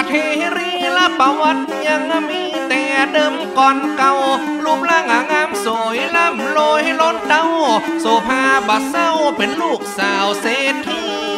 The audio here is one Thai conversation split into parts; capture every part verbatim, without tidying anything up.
เทรีละประวัติยังมีแต่เดิมก่อนเก่ารูปร่างงามสวยล่ำลอยล้นเต้าโซภาบัดเศร้าเป็นลูกสาวเศรษฐี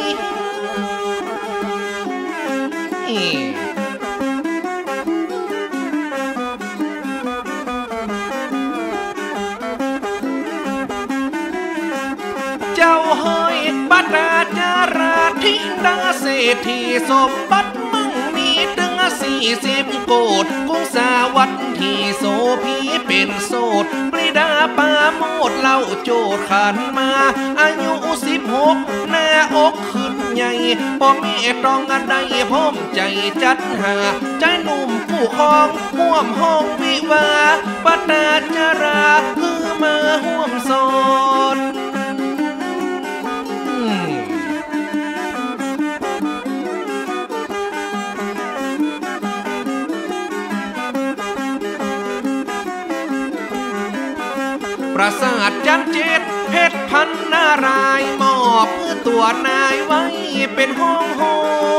เจ้าเฮยบัดาจาราธิดาเศรษฐีสมบัติมั่งมีถึงสี่สิบโกดกุ้งสาวัตถีโสพีเป็นโสดปริดาปาโมดเล่าโจดขันมาอายุสิบหกหน้าอกขึ้นใหญ่พ่อแม่ต้องอันใดพร้อมใจจัดหาใจหนุ่มผู้ครองห่วมห้องวิวาปตาจาราคือมาห่วมโสดปราสาทจันเจ็ดเพชรพันนารายมอบเพื่อตัวนายไว้เป็นห้องห้อง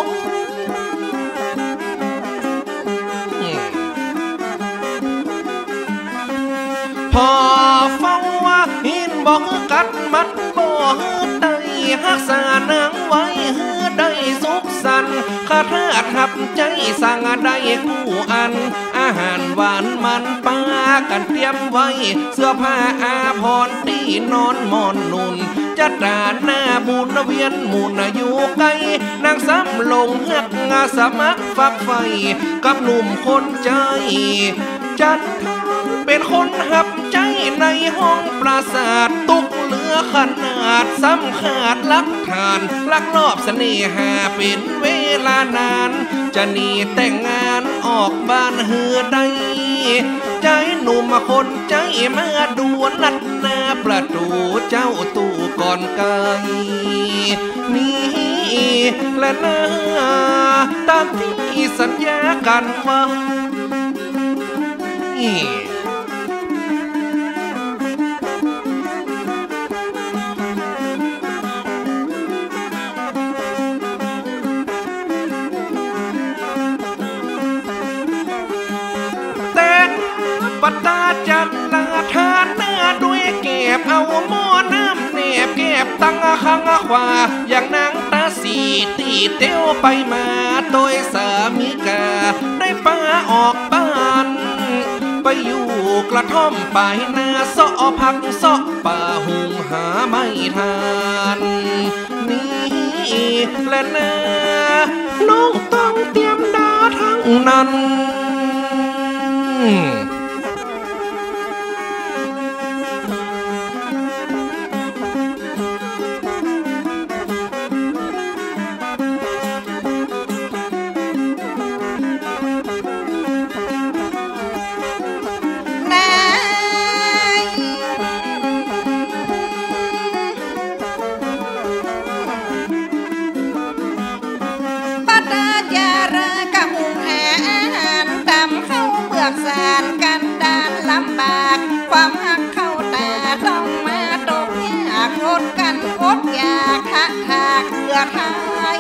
พอเฝ้าว่าหินบอกกัดมัดบ่ฮือได้หักษานางไว้ฮือได้สุขสันต์ข้าทาทับใจสั่งได้กู้อันอาหารหวานมันปากันเตรียมไว้เสื้อผ้าอาภรณ์ตีนอนมอนนุ่นจัดดาหน้าบุญเวียนหมุนอยู่ไกลนางซ้ำลงหักงาสมัครฝักไฟกับหนุ่มคนใจจันทร์เป็นคนหับใจในห้องปราสาทตุกเหลือขนาดซ้ำขาดลักฐานลักลอบเสน่หาเป็นเวลานานจะหนีแต่งงานออกบ้านเฮือใดใจหนุ่มคนใจมาดวนลัดหน้าประตูเจ้าตู่ก่อนไกลนี่และนาตามที่สัญญากันไว้ปัตตาจันลาทานหน้าด้วยเก็บเอาหม้อน้ำเนบเก็บตั้งข้างขวาอย่างนางตาสีตีเตี้ยวไปมาโดยสามีกาได้ป้าออกบ้านไปอยู่กระท่อมปลายนาซอพักซอป่าหุงหาไม่ทานนี่แหละนะน้องต้องเตรียมดาทั้งนั้นสารกันดานลำบากความหักเข้าตาต้องมาตกยากอดกันอดอยากทักทากเพื่อไทย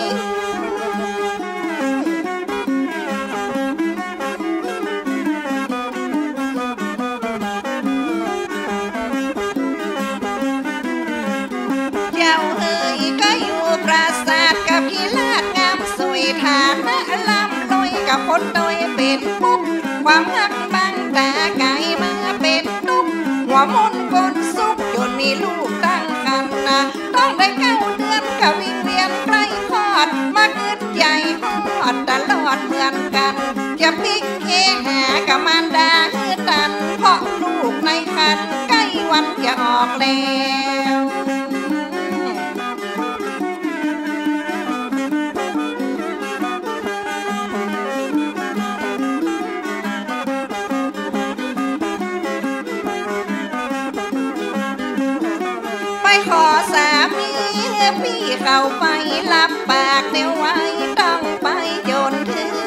เจ้าเอ๋ยก็อยู่ปราสาทกับกีฬางามสวยฐานะลำลอยกับคนโดยเป็นปุ๊บความหักบางตาไก่มาเป็นตุ๊กหัวมุนกนซุกจนมีลูกตั้งกันนะต้องได้เก้าเดือนกับวิ่งเวียนไร้คอดมาเกิดใหญ่ฮอดตลอดเหมือนกันจะพลิกเฮหากับมารดาฮือตันเพราะลูกในคันใกล้วันจะออกแล้วขอสามีพี่เข้าไปรับปากเดี๋ยวไว้ต้องไปจนถึง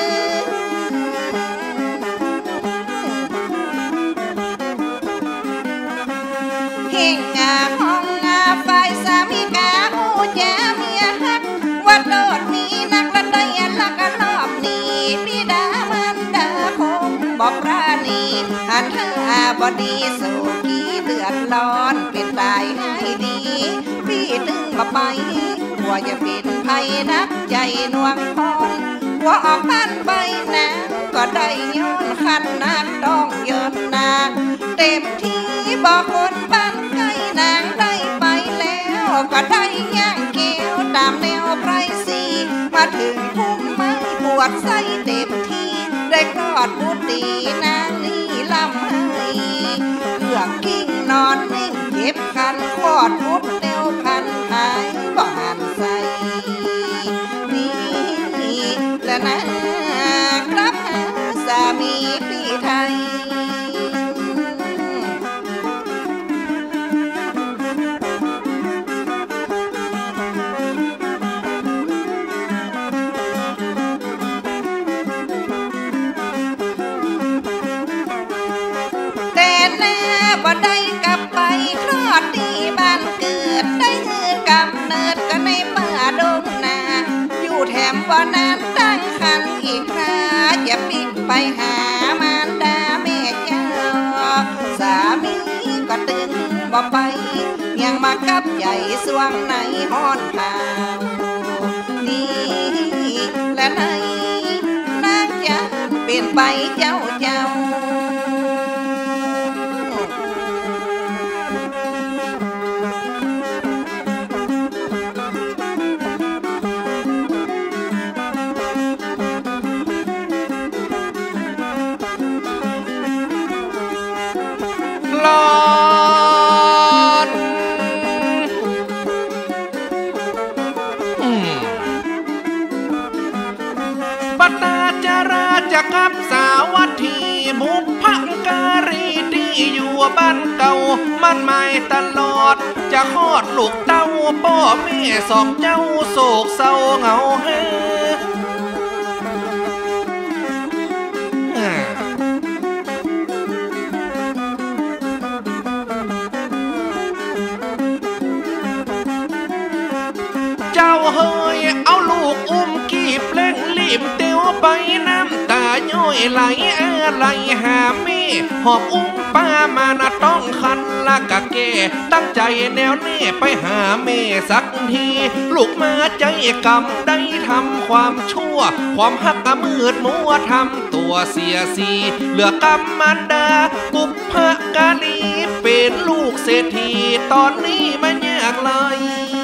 เฮงงาห้องงาไฟสามีกาหูจะเมียฮักวัดโลดมีนักละได้ลักลอบหันถ้าบอดีสู่กี่เดือดร้อนเป็นตายให้ดีพี่ถึงมาไปหัวจะเป็นไผ่นักใจนวงพรหัวออกบ้านไปนะก็ได้ย้อนขันนักต้องเยินนาเต็มที่บอกคนบ้านใกล้นางได้ไปแล้วก็ได้ย่างเกี้ยวตามแนวไพรสีมาถึงพุ่มไม้ปวดไส้เต็มที่ได้คลอดบุตรีนางนี่ลำให้เครื่องกิ้งนอนนิ่งเก็บคันคลอดบุตรเร็วพันหายบ่หันใส่นี่และนะครับสามีพี่ไทยบ่ได้กลับไปคลอดที่บ้านเกิดได้เงินกำเนิดก็ในป่าดงนาอยู่แถมบ่นานตั้งคันอีกคราอย่าปิดไปหามารดาแม่เจ้าสามีก็ตึงบ่ไปยังมากับใหญ่สวงในห้อนขาวนี่และไหนนางจะเป็นไปเจ้าเจ้าลอนปตาจาราจะกับสาวัตถีบุพพังการีที่อยู่บ้านเก่ามันไม่ตลอดจะคลอดลูกเต้าพ่อแม่สองเจ้าโศกเศร้าเหงาเฮเจ้าเฮยเอาลูกอุ้มกีบเล่งรีบเตียวไปน้ำตาย้อยไหลอะไรหาแม่หอบอุ้มป้ามานะต้องคันละกะแกตั้งใจแนวแน่ไปหาแม่สักทีลูกมาใจกำได้ทำความชั่วความหักมืดมัวทำตัวเสียสีเหลือกำมันดากุบพกาลีเป็นลูกเศรษฐีตอนนี้มันยากเลย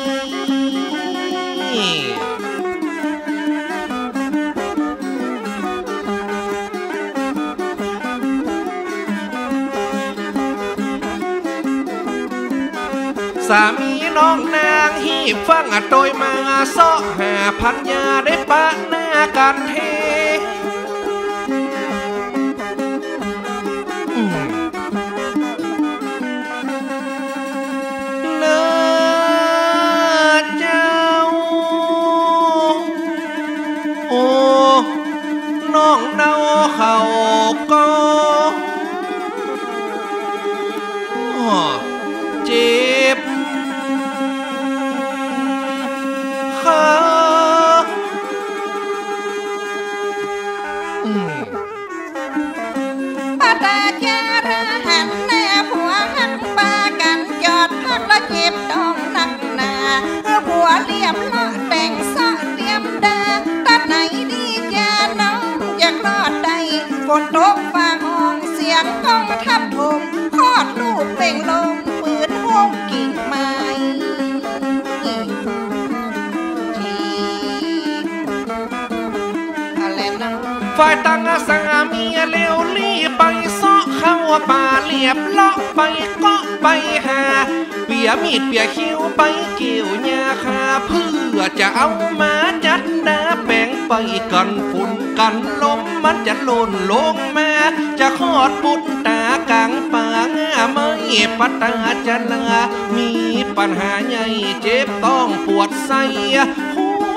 สามีน้องนางหีบฟังโดยมาซ้อหาพันยาได้ปะหน้ากันเทเนื้อเจ้าโอ้น้องเนาเขาก็เจ็บปาตาจาราหันหน้าผัวหันปากันจอดพักแล้วเจ็บต้องหนักหนาผัวเรียบเลาะแต่งซะเตรียมดาตัดไหนดีจ้าน้องจะคลอดได้ฝนตกฟ้าห้องเสียงก้องทับถมคลอดลูกเป่งลงปืนห้องกิ่งไม้ฝ่ายตั้งสามีเลี้ยวลี่ไปซ้อเข้าป่าเรียบเลาะไปเกาะไปหาเปียมีดเปียคิ้วไปเกี่ยวหญ้าคาเพื่อจะเอามาจัดดาแบ่งไปกันฝุ่นกันลมมันจะหล่นลงมาจะคลอดบุตรตากลางป่าง่าไม่ปตาจะลามีปัญหาใหญ่เจ็บต้องปวดไส้หัว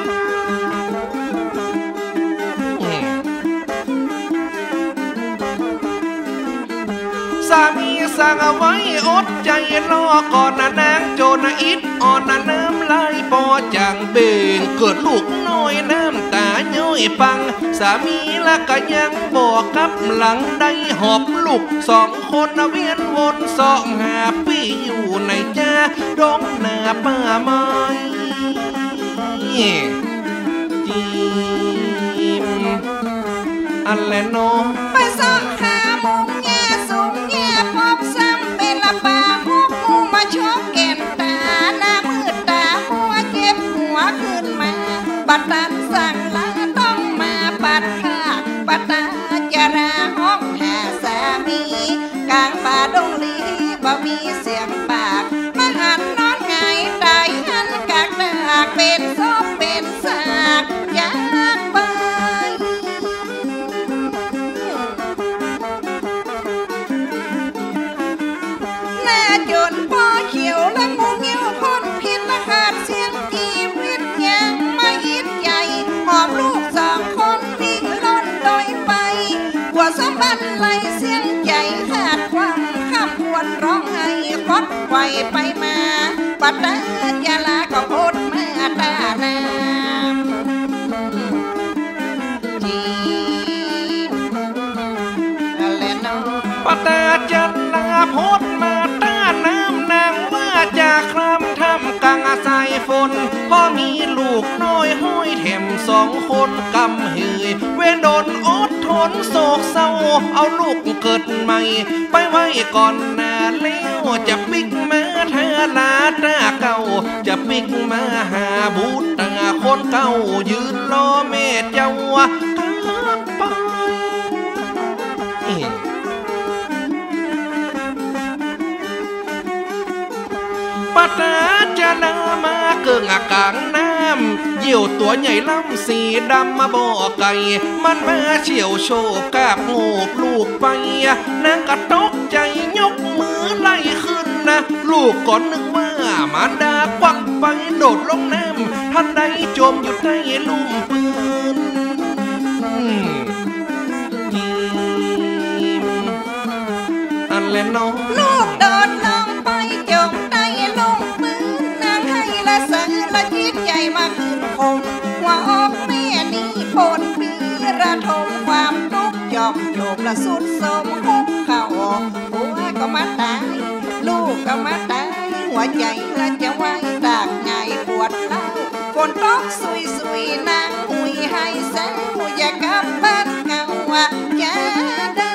สามีสั่งเอาไว้อดใจรอก่อนนะนางโจนะอิดอ่อนนะน้ำไหลปอจางเบ่งเกิดลูกน้อยน้ำตาย้อยยปังสามีละก็ยังบอกกับหลังได้หอบลูกสองคนเวียนวนสองหาปีอยู่ในจ้าดงนาป่าไม้จีมอันแลโนไปส่องหามุงแง่สูงแง่พบซ้ำเป็นละป่าฮุกมูมาชกแก่นตาหน้ามืดตาหัวเจ็บหัวขึ้นมาบัดตันสั่งลาต้องมาปัดผ้าปัดตาจาราห้องหาสามีกลางป่าดงลีบ่มีเสียงปากมาหันนอนไงตายหันกากดากเป็นศพเป็นซากยากไปหน้าจนพ่อเขียวและมูเงี้ยวพ้นพิษและขาดเสียงจีวิตยังมาอิดใหญ่หอบลูกสองคนวิ่งล้นโดยไปหัวสมบัติไหลเสียงใจขาดความข้ามควรร้องไห้คดไกวไปมาปัดตาจาลาก็พ้นมาตาหน้าจีอะไรเนาะปัดตาจาลาพ้นมาตาน้ำนางว่าจากครำทำกลางอาศัยฝนพ่อมีลูกน้อยห้อยเถมสองคนกำหือเวนโดนอดทนโศกเศร้าเอาลูกเกิดใหม่ไปไว้ก่อนหน้าเลี้ยวจะปิกมาเธอลาตาเก่าจะปิกมาหาบูตาคนเก่ายืนรอแม่เจ้ากลับไปปัตตาจะนามาเกิงอากลางน้ำเยี่ยวตัวใหญ่ล้ำสีดำมาบ่อไก่มันมาเฉียวโชกกาบงูลูกไปนางกระตกใจยกมือไล่ขึ้นนะลูกก่อนนึกว่ามารดาควักไปโดดลงน้ำท่านใดจมอยู่ใต้ลุ่มปืนอันเล่นน้องลูกโดดลงไปจมใต้ลุ่มปืนนางให้ละสังละยิดใหญ่มาขึ้นคงหัวอกแม่นี่โพนปีระทมความทุกข์ยอมโยมละสุดสมคุกเข่าหัวก็มาตายลูกก็มาตายหัวใจละจะไว้ตากไงปวดเล่าฝนตกสุยสุยนางหุยให้แสวอยากกลับบ้านเก่าจะได้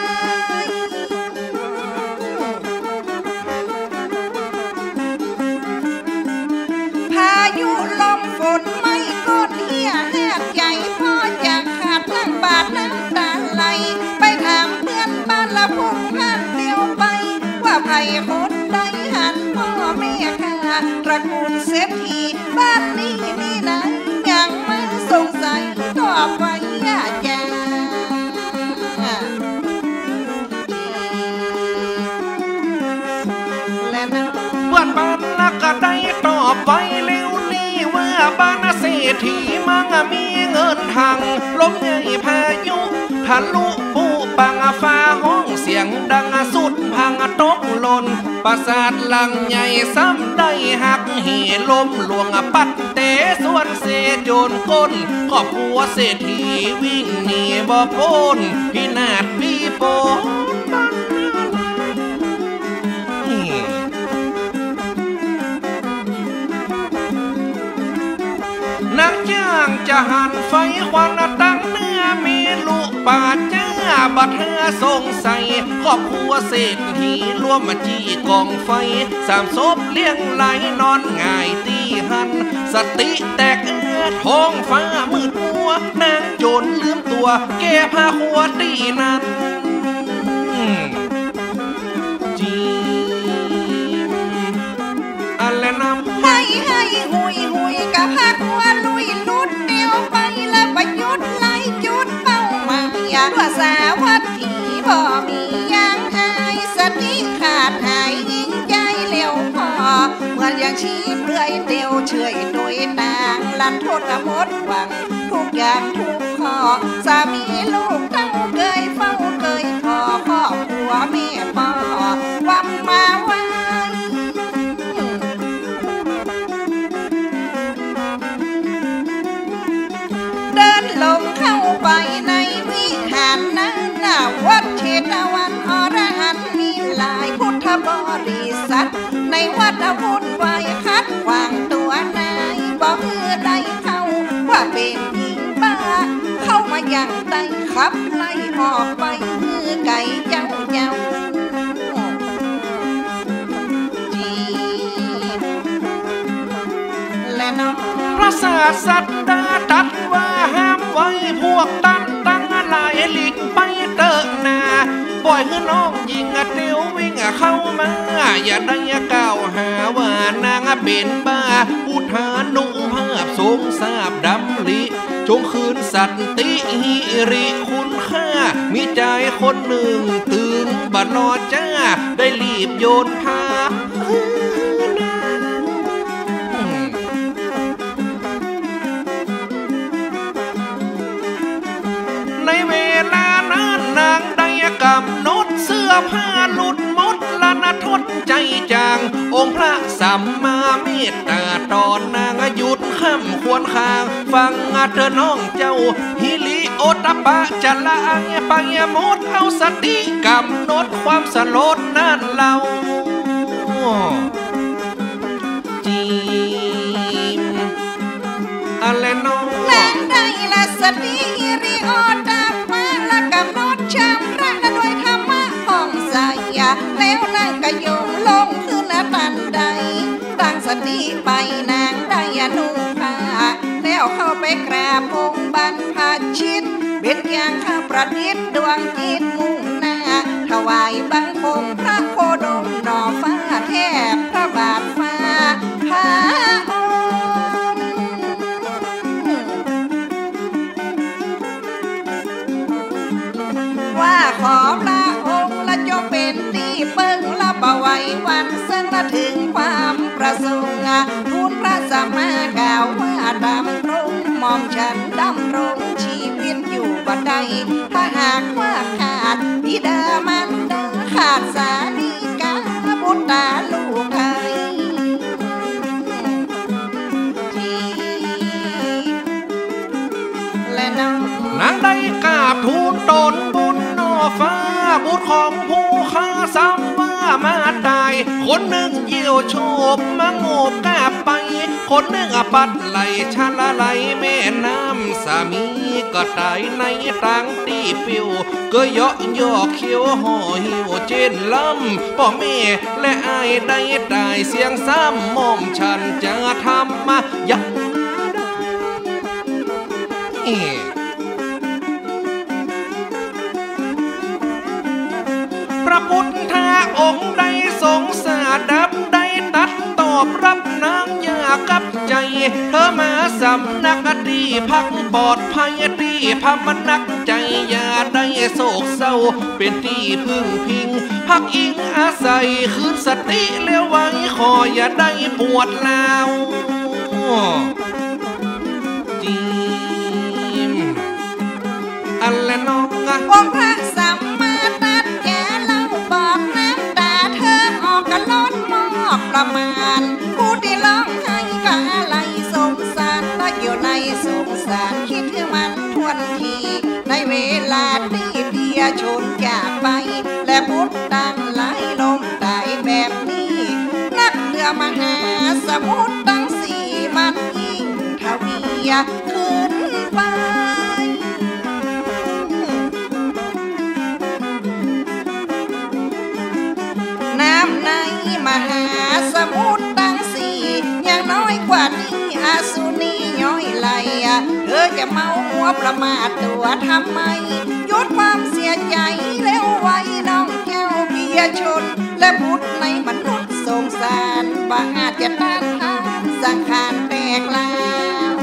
พายุลมฝนไม่กดเหี้ยแหกใหญ่พ่อจะขาดนั่งบาดน้ำตาไหลไปถามเพื่อนบ้านละพุ่งหันเดียวไปว่าไผ่คนใดหันพ่อแม่ข้าตระกูลเศรษฐีบ้านนี้มีไหนยังไม่สงสัยต่อไปอย่าแจ้และนะเพื่อนบ้านละก็ได้ตอบไปเร็วนี้ว่าบ้านเศรษฐีมังมีเงินทางลมใหญ่พายุทะลุปูปังฟ้าห้องเสียงดังสุดพังตกหล่นปราสาทหลังใหญ่ซ้ำได้หักเหลมหลวงปัดเตะส่วนเศษโจรก้นครอบครัวเศรษฐีวิ่งหนีบ่พ้นพินาศพี่โปนักจ้างจะหันไฟควันตั้งเนื้อมีลูกป่าจ้าบัดเธอสงสัยครอบครัวเศรษฐีร่วมมาจี้กองไฟสามศพเลี้ยงไหลนอนง่ายตีหันสติแตกเอื้อท้องฟ้ามืดมัวนางโจรลืมตัวแก้ผ้าหัวตีนั้นจีอะไรนำให้ให้หุยหุยกับพักหัวลุยลุดเดียวไปแล้วประยุทธ์ไล่จุดเป้าหมายภาษาวัดที่บ่มียังหายสติขาดหายยิ่งใจเลี้ยวพอเหมือนอย่างชีพเรื่อยเตียวเฉยโดยนางลันโทษหมดหวังทุกอย่างทุกข้อสามีลูกตั้งเกยเฝ้าเกยพอพ่อผัวแม่พ่อวังมาไว้เดินลงเข้าวัดเชตวันอรหันต์มีหลายพุทธบริษัทในวัดวุ่นวายคัดขวางตัวนายบอกเมื่อได้เข้าว่าเป็นหญิงบ้าเข้ามาอย่างใดขับไล่ออกไปมือไก่เจ้าเจ้าจีและน้องพระศาสดาตรัสว่าห้ามไว้พวกตั้งตั้งหลายหลีกไปเตอะนาปล่อยให้น้องยิงเตียววิ่งเข้ามาอย่าได้กล่าวหาว่านางเป็นบ้าอุทานุภาพทรงทราบดำริจงคืนสัตติหิริคุณค่ามีใจคนหนึ่งตึงบัดนอจ้าได้รีบโยนพาในเวลานั้นนางได้กำหนดเสื้อผ้าหลุดหมดละนทดใจจางองค์พระสัมมาเมตตาตอนนางหยุดข้ามควรคางฟังเธอน้องเจ้าฮิลิโอตปะจะละอังไปหมดเอาสติกำหนดความสลดนั่นเราจีมอะไรน้องนางได้ละสติริโอตปะละกำหนดชำระด้วยธรรมะของสายาแล้วนางก็โยมลงขึ้นตันใดตั้งสติไปนางได้อนุภาแล้วเข้าไปกราบองค์บรรพชิตเป็นอย่างข้าประดิษฐ์ดวงจิตมุ่งหน้าถวายบังคมพระโคดมหน่อฟ้าแทบพระบาทฟ้าพระองค์ว่าขอพระองค์ละจงเป็นที่เปิ้งละบ่ไหววันซึ่งละถึงความประสงค์ทูลพระสัมมากล่าวว่าดำรงมอมฉันดำรงชีวิตอยู่บ่ได้ถ้าหากว่าขาดบิดามารดาขาดสามีกาบุตรตาลูกไทยและน้องนางได้กราบทูลตนบุญนอฟ้าบุตรของผู้ข้าซ้ำว่ามาตายคนหนึ่งเยี่ยวโฉบมาโงบกาบไปคนหนึ่งอปัดไหลชาละไหลแม่น้ำสามีก็ตายในตังตีปิวก็เยาะยอกเขียวห่อหิวเจนลำพ่อแม่และอายได้ตายเสียงซ้ำมอมฉันจะทำมายังพระพุทธองค์ได้ทรงสาดับได้ตัดตอบรับนางยากับใจเธอมาสำนักดีพักปลอดภัยดีพำมันนักใจอย่าได้โศกเศร้าเป็นที่พึ่งพิงพักอิงอาศัยคืนสติเลี้ยวไว้ขออย่าได้ปวดลาวจีมอันและน้ององค์พระสัมมาตัดแก่เล่าบอกน้ำตาเธอออกกะล้นมอกประมาณผู้ที่ร้องไห้ก็อะไรสงสารก็อยู่ในสงสารคิดถึงมันทวนทีในเวลาที่เดียชนจากไปและพุทธตังไหลลมตายแบบนี้นักเรือมหาสมุทรตั้งสี่มันยิ่งทวีขึ้นไปน้ำในมหาสมุทรตั้งสี่ยังน้อยกว่านี้อาสุนีย้อยไหลเธอจะเมาหัวประมาทตัวทำไมหยุดความเสียใจแล้วไว้น้องแก้วเบียชนและพุทธในมนุษย์สงสารว่าอาจจะต้านทานสังขารแตกลาว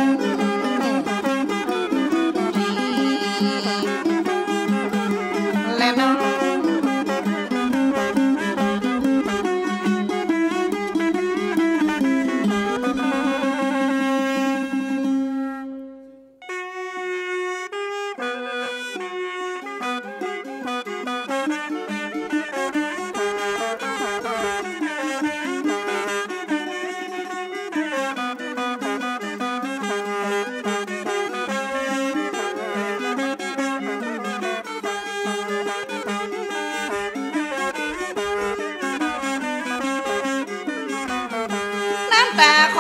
และน้อง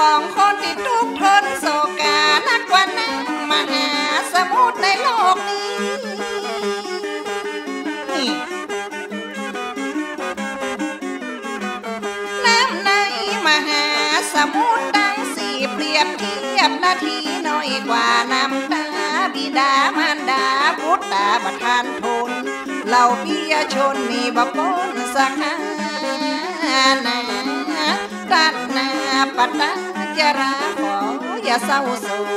ของคนที่ทุกข์ทนโศกานักกว่าน้ำมหาสมุทรในโลกนี้น้ำในมหาสมุทรดังสี่เปรียบเทียบนาทีน้อยกว่าน้ำตาบิดามารดาพุทธาประทานทนเหล่าพิยชนมีบปนสักนาตัณนาปัตตาจราขออย่าเศร้าโศก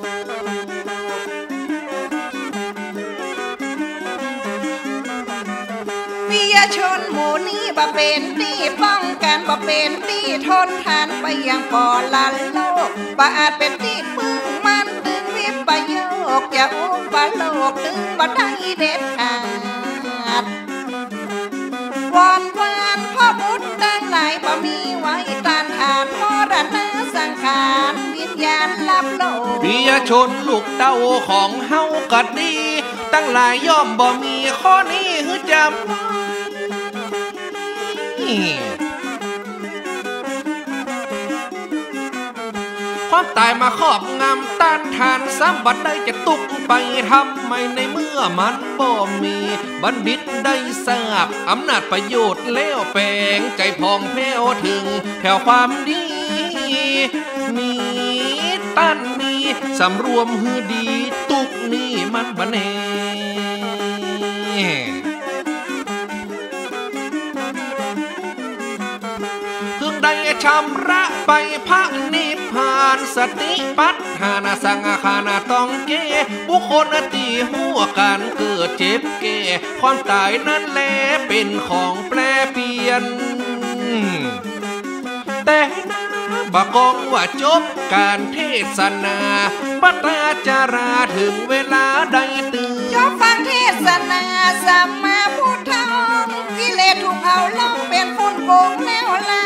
พิยชนหมู่นี้บ่เป็นที่ป้องกันบ่เป็นที่ทนทานไปยังปอลันโลกบ่อาจเป็นที่พึ่งมันตึงวิปโยคอย่าอุปโลกตึงบ่ได้เด็ดขาดวอนวานพ่อพุทธดังไหลบ่มีไว้ต้านทานมรณะสังขารวิญญาณลับโลกพิยชนลูกเต้าของเฮาก็ดีตั้งหลายย่อมบ่มีข้อนี้ฮึจำความตายมาครอบงำต้านทานซ้ำบัดได้จะตุกไปทำไมในเมื่อมันบ่มีบัณฑิตได้ทราบอำนาจประโยชน์แล้วแปลงใจพองแผ้วถึงแถวความดีมีต้านมีสำรวมฮือดีตุกนี่มันบันเฮได้ชำระไปพระนิพพานสติปัฏฐานสังขารต้องเกบุคคลตีหัวการเกิดเจ็บแก่ความตายนั้นแลเป็นของแปรเปลี่ยนแต่บกองว่าจบการเทศนาปัตตาจาราถึงเวลาได้ตื่นจบฟังเทศนาสัมมาพุทธองค์กิเลสถูกเอาล่องเป็นฝุ่นโป่งแล้วล่ะ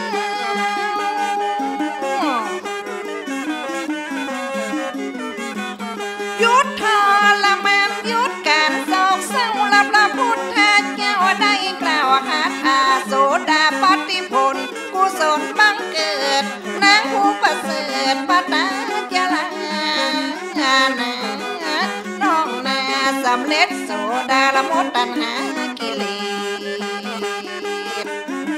ยุดทรมานยุดการโศกเศร้าลับละพุทธเจ้าได้กล่าวหาอาโสดาปฏิผลกุศลบังเกิดนางผู้ประเสริฐปัตตาจาราน้องนาสำเร็จโสดาละหมดตัณหากิเลส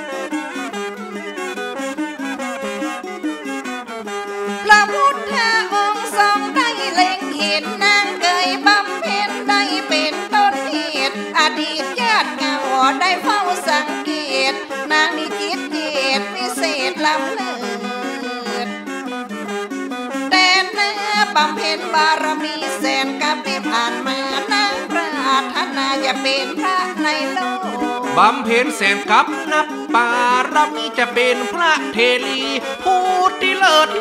พระพุทธองค์ทรงได้เล็งเห็นนางเคยบำเพ็ญได้เป็นต้นเหตุอดีตญาติเก่าได้เฝ้าสังเกตนางมีจิตเจตพิเศษล้ำเลิศแต่เนื้อบำเพ็ญบารมีแสนกับที่ผ่านมานางปรารถนาจะเป็นพระในโลกบำเพ็ญแสนกับนับปารมีจะเป็นพระเทลีผู้ที่เลิศ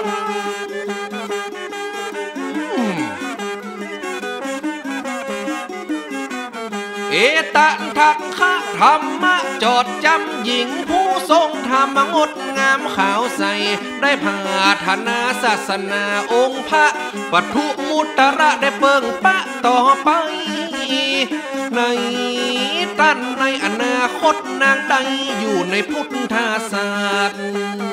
เอตันทักขะธรรมะจอดจำหญิงผู้ทรงธรรมงดงามขาวใสได้พาธนาศาสนาองค์พระปัทุมุตระได้เปิงปะต่อไปในตั้นในอนาคตนางใดอยู่ในพุทธศาสนา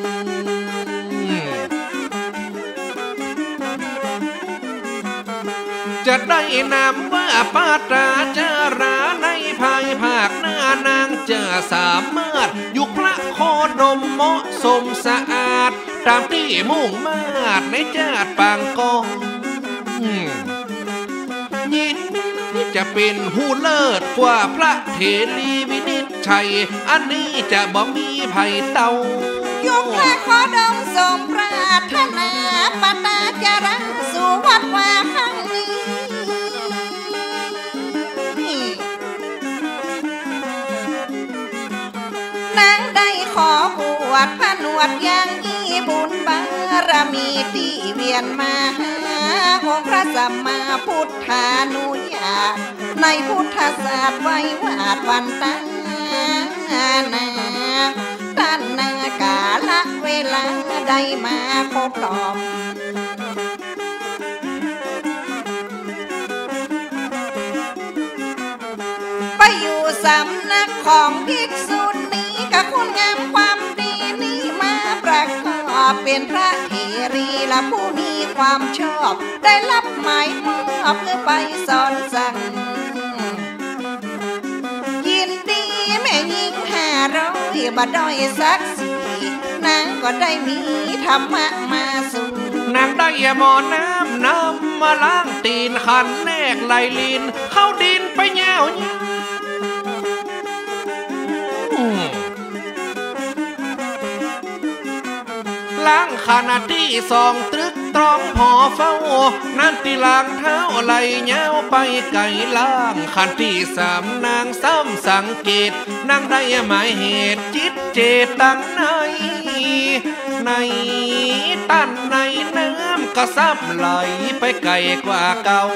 จะได้นามว่าปัตตาจาราในภายภาคหน้านางจะสามารถอยู่พระโคดมเหมาะสมสะอาดตามที่มุ่งมาดในจาติปางกองยินจะเป็นผู้เลิศกว่าพระเถรีวินิจฉัยอันนี้จะบ่มีภัยเต้ายกพระโคดมสมปรารถนาปัตตาจาราสู่วัดวาครั้งนี้นางได้ขอบวชผนวดอย่างอีบุญบารมีที่เวียนมาหาองค์พระสัมมาพุทธานุญาตในพุทธศาสตร์ไว้วาดวันตานาตัณนากาละเวลาได้มาพบหลอมไปอยู่สำนักของภิกษุณีกับคุณงามความดีนี้มาประกอเป็นพระเถรีละผู้มีความชอบได้รับหมายมอบเพื่อไปสอนสั่งยินดีแม่ยิงห้าร้อยบ่ด้อยสักสี่นางก็ได้มีธรรมะมาสู่นางได้หมอน้ำน้ำมาล้างตีนขันแนกไหลลินเข้าดินไปแย่วล้างขณะที่สองตรึกตรองพอเฝ้านั่นตีล้างเท้าไหลเย้าไปไก่ล้างขันที่สามนางซ้ำสังเกตนางได้หมายเหตุจิตเจตังในในตันในน้ำก็ซ้ำไหลไปไกลกว่าเก่า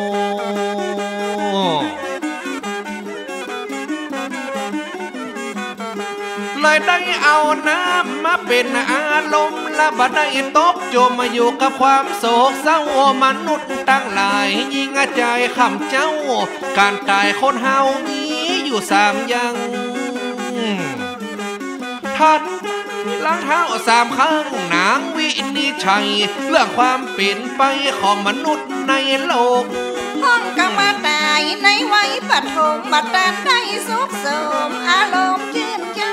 เลยได้เอาน้ำมาเป็นอารมณ์และบัดได้ตกจมมาอยู่กับความโศกเศร้ามนุษย์ตั้งหลายยิ่งใจคำเจ้าการตายคนเฮานี้อยู่สามอย่างท่านล้างเท้าสามครั้งนางวินิจฉัยเรื่องความเปลี่ยนไปของมนุษย์ในโลกห้องก็มาตายในวัยปฐมบัดดาลได้สุขสมอารมณ์ชื่นใจ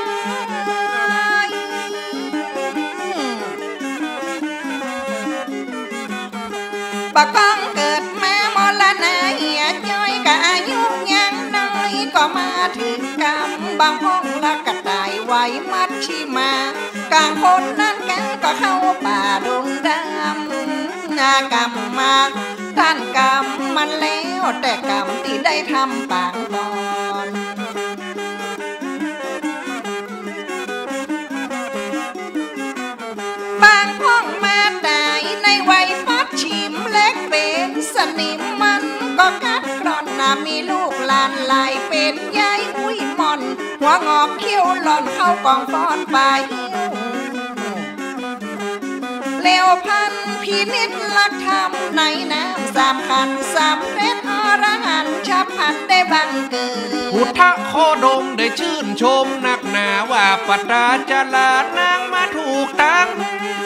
ปะก้องเกิดมามรณะเหี่ยจ้อยกะอายุยังน้อยก็มาถึงกรรมบางห้องละกะตายไว้มัดชิมากลางคนนั้นแกก็เข้าป่าดงดำนากรรมมาท่านกรรมมันแล้วแต่กรรมที่ได้ทำปางก่อนบางห้องมาตายในวัยพัดชิมเล็กเป็นสนิมมันก็กัดกร่อนนะมีลูกหลานลายเป็นยายอุ้ยมอนหัวงอกเขี้ยวหล่อนเข้ากองฟอนไปเลวพันพินิจลักธรรมในน้ำสามขันสามเพชรอรหันต์ชับพันได้บังเกิดพุทธโคดมได้ชื่นชมนักหนาว่าปตาจลานางมาถูกตั้ง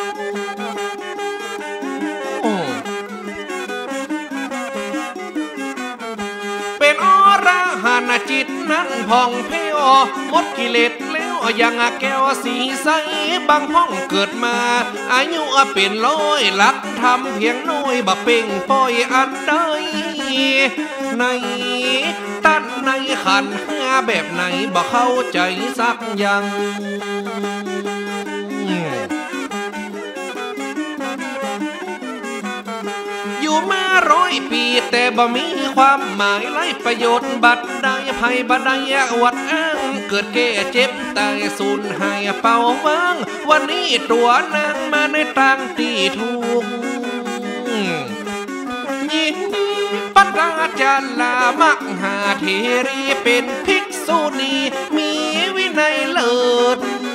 เป็นอรหันต์จิตนั้นผ่องเพียวหมดกิเลสแล้วยังแก้วสีใสบางห้องเกิดมาอายุเป็นร้อยลักทำเพียงน้อยบ่เป่งปล่อยอันใดในตั้นในขันห้าแบบไหนบ่เข้าใจสักอย่างอยู่มาร้อยปีแต่บ่มีความหมายไร้ประโยชน์บัดใดภัยบัดใดอวดอ้างเกิดแก่เจ็บตายสูญหายเป่าว่างวันนี้ตัวนางมาในทางที่ถูกยิ่งปัตตาจาลามหาเทรีเป็นภิกษุณีมีวินัยเลิศ